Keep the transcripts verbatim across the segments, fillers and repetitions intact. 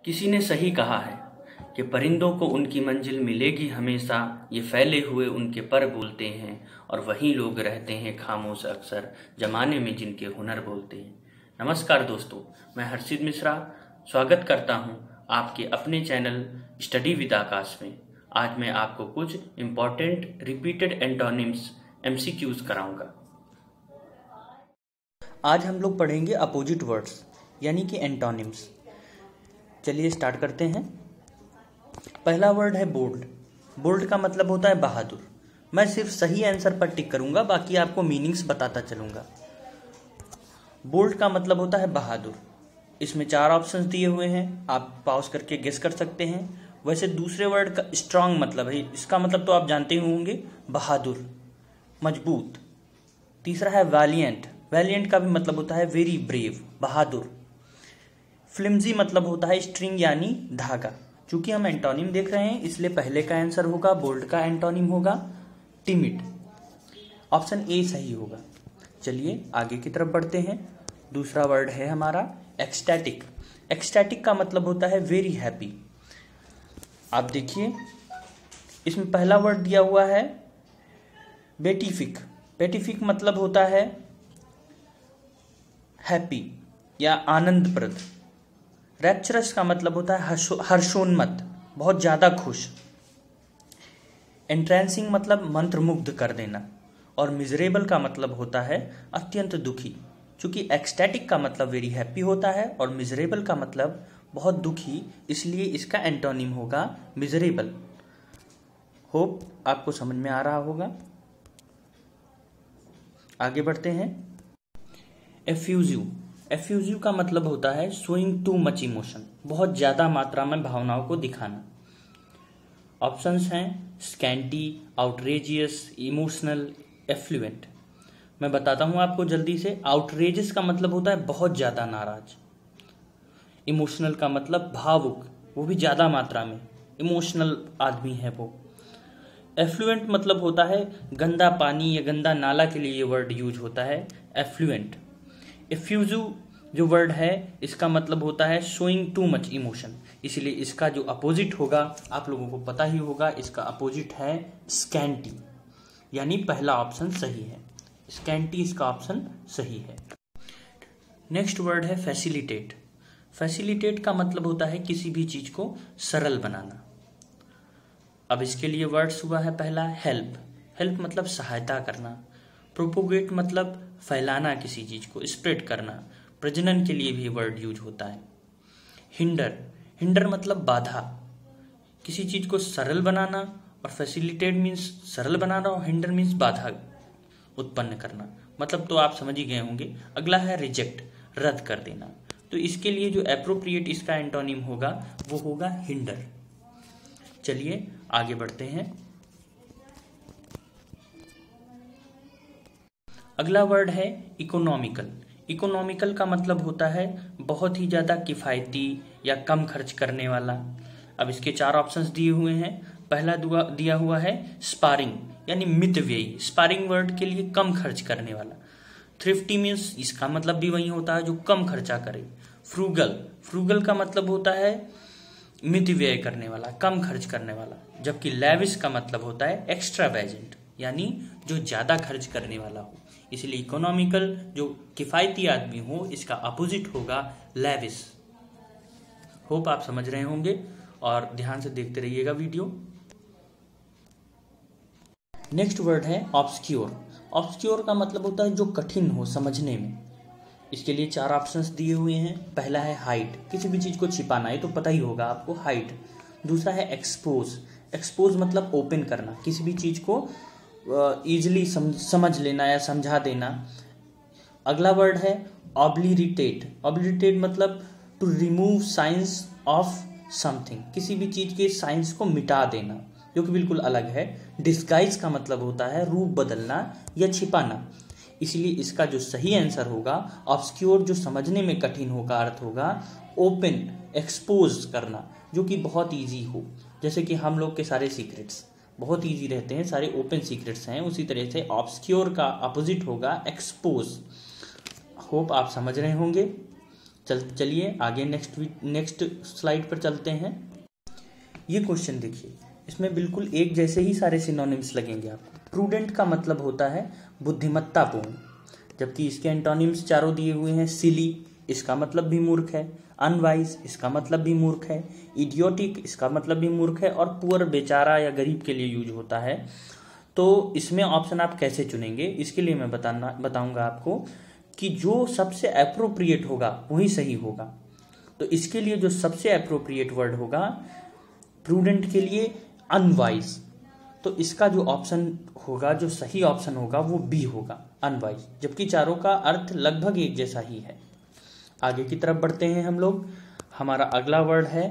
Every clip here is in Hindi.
किसी ने सही कहा है कि परिंदों को उनकी मंजिल मिलेगी हमेशा, ये फैले हुए उनके पर बोलते हैं और वही लोग रहते हैं खामोश अक्सर जमाने में जिनके हुनर बोलते हैं। नमस्कार दोस्तों, मैं हर्षित मिश्रा स्वागत करता हूं आपके अपने चैनल स्टडी विद आकाश में। आज मैं आपको कुछ इम्पॉर्टेंट रिपीटेड एंटोनिम्स एमसीक्यूज कराऊंगा। आज हम लोग पढ़ेंगे अपोजिट वर्ड्स यानी कि एंटोनिम्स। चलिए स्टार्ट करते हैं। पहला वर्ड है बोल्ड। बोल्ड का मतलब होता है बहादुर। मैं सिर्फ सही आंसर पर टिक करूंगा, बाकी आपको मीनिंग्स बताता चलूंगा। बोल्ड का मतलब होता है बहादुर। इसमें चार ऑप्शंस दिए हुए हैं, आप पॉज करके गेस कर सकते हैं। वैसे दूसरे वर्ड का स्ट्रांग मतलब है, इसका मतलब तो आप जानते ही होंगे, बहादुर, मजबूत। तीसरा है वैलिएंट। वैलिएंट का भी मतलब होता है वेरी ब्रेव, बहादुर। फ्लिम्जी मतलब होता है स्ट्रिंग यानी धागा। चूंकि हम एंटोनिम देख रहे हैं इसलिए पहले का आंसर होगा, बोल्ड का एंटोनिम होगा टिमिड। ऑप्शन ए सही होगा। चलिए आगे की तरफ बढ़ते हैं। दूसरा वर्ड है हमारा एक्सटैटिक। एक्सटैटिक का मतलब होता है वेरी हैप्पी। आप देखिए इसमें पहला वर्ड दिया हुआ है बेटिफिक। बेटिफिक मतलब होता है हैप्पी या आनंदप्रद। रैप्चरस का मतलब होता है हर्षोन्मत्त, बहुत ज्यादा खुश। एंट्रेंसिंग मतलब मंत्रमुग्ध कर देना। और मिजरेबल का मतलब होता है अत्यंत दुखी। चूंकि एक्सटैटिक का मतलब वेरी हैप्पी होता है और मिजरेबल का मतलब बहुत दुखी, इसलिए इसका एंटोनिम होगा मिजरेबल। होप आपको समझ में आ रहा होगा। आगे बढ़ते हैं। एफ्यूजिव। एफ्यूजिव का मतलब होता है शोइंग टू मच इमोशन, बहुत ज्यादा मात्रा में भावनाओं को दिखाना। ऑप्शंस हैं स्कैंटी, आउटरेजियस, इमोशनल, एफ्लुएंट। मैं बताता हूं आपको जल्दी से। आउटरेजियस का मतलब होता है बहुत ज्यादा नाराज। इमोशनल का मतलब भावुक, वो भी ज्यादा मात्रा में, इमोशनल आदमी है वो। एफ्लुएंट मतलब होता है गंदा पानी या गंदा नाला के लिए ये वर्ड यूज होता है, एफ्लुएंट। एफ्यूजिव जो वर्ड है इसका मतलब होता है शोइंग टू मच इमोशन, इसलिए इसका जो अपोजिट होगा आप लोगों को पता ही होगा, इसका अपोजिट है स्कैंटी, यानी पहला ऑप्शन सही है। स्कैंटी इसका ऑप्शन सही है। नेक्स्ट वर्ड है फैसिलिटेट। फैसिलिटेट का मतलब होता है किसी भी चीज को सरल बनाना। अब इसके लिए वर्ड्स हुआ है पहला हेल्प। हेल्प मतलब सहायता करना। प्रोपोगेट मतलब फैलाना, किसी चीज को स्प्रेड करना। प्रजनन के लिए भी वर्ड यूज होता है। हिंडर। हिंडर मतलब बाधा, किसी चीज को सरल बनाना। और फैसिलिटेट मीन्स सरल बनाना और हिंडर मीन्स बाधा उत्पन्न करना। मतलब तो आप समझ ही गए होंगे। अगला है रिजेक्ट, रद्द कर देना। तो इसके लिए जो एप्रोप्रिएट इसका एंटोनिम होगा वो होगा हिंडर। चलिए आगे बढ़ते हैं। अगला वर्ड है इकोनॉमिकल। इकोनॉमिकल का मतलब होता है बहुत ही ज्यादा किफायती या कम खर्च करने वाला। अब इसके चार ऑप्शंस दिए हुए हैं। पहला दिया हुआ है स्पारिंग यानी मितव्ययी। स्पारिंग वर्ड के लिए कम खर्च करने वाला। थ्रिफ्टी मीन्स इसका मतलब भी वही होता है जो कम खर्चा करे। फ्रूगल। फ्रूगल का मतलब होता है मित व्यय करने वाला, कम खर्च करने वाला। जबकि लैविश का मतलब होता है एक्स्ट्रावेजेंट, यानी जो ज्यादा खर्च करने वाला हो। इसलिए इकोनॉमिकल जो किफायती आदमी हो, इसका अपोजिट होगा लैविश। होप आप समझ रहे होंगे और ध्यान से देखते रहिएगा वीडियो। नेक्स्ट वर्ड है ऑब्सक्योर। ऑब्सक्योर का मतलब होता है जो कठिन हो समझने में। इसके लिए चार ऑप्शंस दिए हुए हैं। पहला है हाइड, किसी भी चीज को छिपाना, है तो पता ही होगा आपको, हाइड। दूसरा है एक्सपोज। एक्सपोज मतलब ओपन करना, किसी भी चीज को इजिली समझ लेना या समझा देना। अगला वर्ड है ऑब्लिटेट। ऑब्लिटेट मतलब to remove signs of something, किसी भी चीज के साइंस को मिटा देना, जो कि बिल्कुल अलग है। डिस्गाइज का मतलब होता है रूप बदलना या छिपाना। इसलिए इसका जो सही आंसर होगा ऑब्सक्योर, जो समझने में कठिन हो का अर्थ होगा ओपन, एक्सपोज करना, जो कि बहुत इजी हो। जैसे कि हम लोग के सारे सीक्रेट्स बहुत इजी रहते हैं, सारे ओपन सीक्रेट्स हैं, उसी तरह से ऑब्सक्योर का अपोजिट होगा एक्सपोज। होप आप समझ रहे होंगे। चल चलिए आगे नेक्स्ट नेक्स्ट स्लाइड पर चलते हैं। ये क्वेश्चन देखिए, इसमें बिल्कुल एक जैसे ही सारे सिनोनिम्स लगेंगे आपको। प्रूडेंट का मतलब होता है बुद्धिमत्तापूर्ण, जबकि इसके एंटोनिम्स चारों दिए हुए हैं। सिली, इसका मतलब भी मूर्ख है। अनवाइज, इसका मतलब भी मूर्ख है। इडियोटिक, इसका मतलब भी मूर्ख है। और पुअर, बेचारा या गरीब के लिए यूज होता है। तो इसमें ऑप्शन आप कैसे चुनेंगे, इसके लिए मैं बताना बताऊंगा आपको कि जो सबसे अप्रोप्रिएट होगा वही सही होगा। तो इसके लिए जो सबसे अप्रोप्रिएट वर्ड होगा प्रूडेंट के लिए, अनवाइज। तो इसका जो ऑप्शन होगा, जो सही ऑप्शन होगा वो बी होगा, अनवाइज। जबकि चारों का अर्थ लगभग एक जैसा ही है। आगे की तरफ बढ़ते हैं हम लोग। हमारा अगला वर्ड है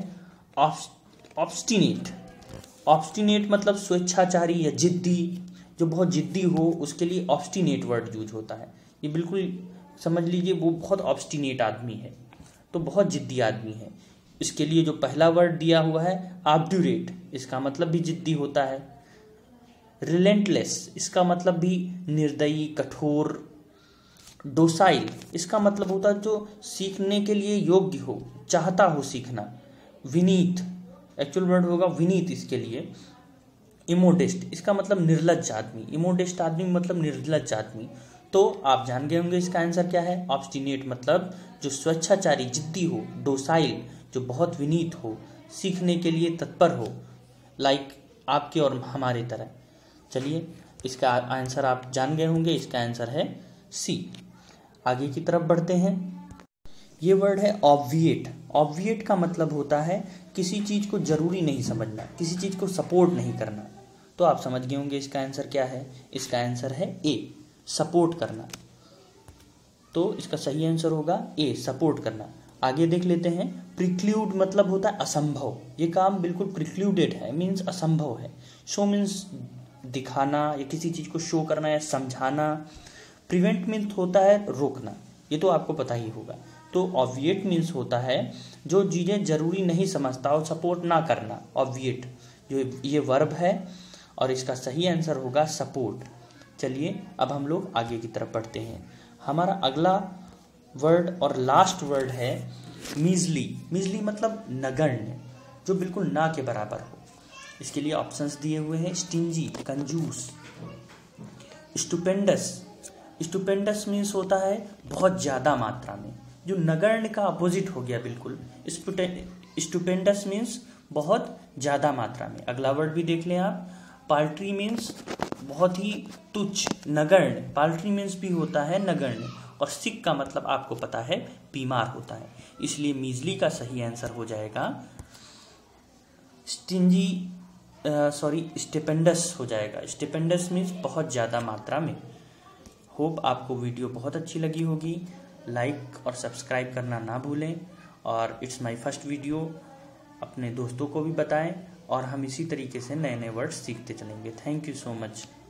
ऑब्स्टिनेट। ऑब्स्टिनेट मतलब स्वेच्छाचारी या जिद्दी, जो बहुत जिद्दी हो उसके लिए ऑब्स्टिनेट वर्ड यूज होता है। ये बिल्कुल समझ लीजिए वो बहुत ऑब्स्टिनेट आदमी है, तो बहुत जिद्दी आदमी है। इसके लिए जो पहला वर्ड दिया हुआ है ऑब्ड्यूरेट, इसका मतलब भी जिद्दी होता है। रिलेंटलेस, इसका मतलब भी निर्दयी, कठोर। डोसाइल, इसका मतलब होता है जो सीखने के लिए योग्य हो, चाहता हो सीखना। विनीत, एक्चुअल वर्ड होगा विनीत इसके लिए। इमोडेस्ट, इसका मतलब निर्लज्ज आदमी। इमोडेस्ट आदमी मतलब निर्लज्ज आदमी। तो आप जान गए होंगे इसका आंसर क्या है। ऑब्स्टिनेट मतलब जो स्वेच्छाचारी, जिद्दी हो। डोसाइल, जो बहुत विनीत हो, सीखने के लिए तत्पर हो, लाइक आपके और हमारे तरह। चलिए इसका आंसर आप जान गए होंगे, इसका आंसर है सी। आगे की तरफ बढ़ते हैं। ये वर्ड है ऑब्विएट। ऑब्विएट का मतलब होता है किसी चीज को जरूरी नहीं समझना, किसी चीज को सपोर्ट नहीं करना। तो आप समझ गए होंगे इसका आंसर क्या है। इसका आंसर है ए, सपोर्ट करना। तो इसका सही आंसर होगा ए, सपोर्ट करना। आगे देख लेते हैं। प्रिक्लूड मतलब होता है असंभव। ये काम बिल्कुल प्रिक्लूडेड है, मीन्स असंभव है। शो मीन्स दिखाना या किसी चीज को शो करना या समझाना। प्रिवेंट मीन्स होता है रोकना, ये तो आपको पता ही होगा। तो ऑब्विएट मीन्स होता है जो चीजें जरूरी नहीं समझता और सपोर्ट ना करना। ऑब्विएट जो ये वर्ब है और इसका सही आंसर होगा सपोर्ट। चलिए अब हम लोग आगे की तरफ बढ़ते हैं। हमारा अगला वर्ड और लास्ट वर्ड है मीजली। मीजली मतलब नगण्य, जो बिल्कुल ना के बराबर हो। इसके लिए ऑप्शंस दिए हुए हैं। स्टिंजी, कंजूस। स्टुपेंडस, स्टुपेंडस मीन्स होता है बहुत ज्यादा मात्रा में, जो नगण्य का अपोजिट हो गया बिल्कुल। स्टुपेंडस मीन्स बहुत ज्यादा मात्रा में। अगला वर्ड भी देख लें आप। पाल्ट्री मीन्स बहुत ही तुच्छ, नगण्य। पाल्ट्री मीन्स भी होता है नगण्य। और सिक का मतलब आपको पता है बीमार होता है। इसलिए मीजली का सही आंसर हो जाएगा स्टिंजी, सॉरी स्टेपेंडस हो जाएगा। स्टेपेंडस मीन्स बहुत ज़्यादा मात्रा में। होप आपको वीडियो बहुत अच्छी लगी होगी। लाइक और सब्सक्राइब करना ना भूलें। और इट्स माय फर्स्ट वीडियो, अपने दोस्तों को भी बताएं। और हम इसी तरीके से नए नए वर्ड्स सीखते चलेंगे। Thank you so much.